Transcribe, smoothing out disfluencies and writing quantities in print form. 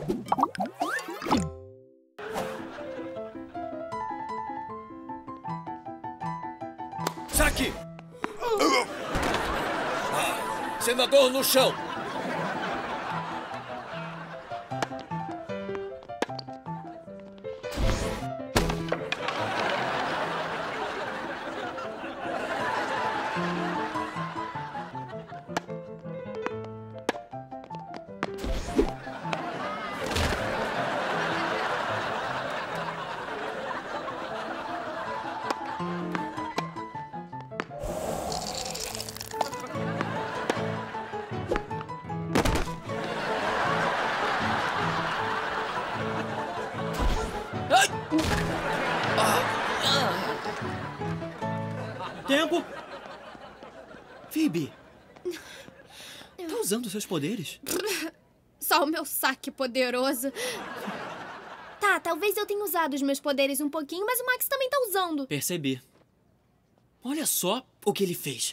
Saque! Senador no chão! Tempo! Phoebe! Tá usando seus poderes? Só o meu saque poderoso. Tá, talvez eu tenha usado os meus poderes um pouquinho, mas o Max também tá usando. Percebi. Olha só o que ele fez.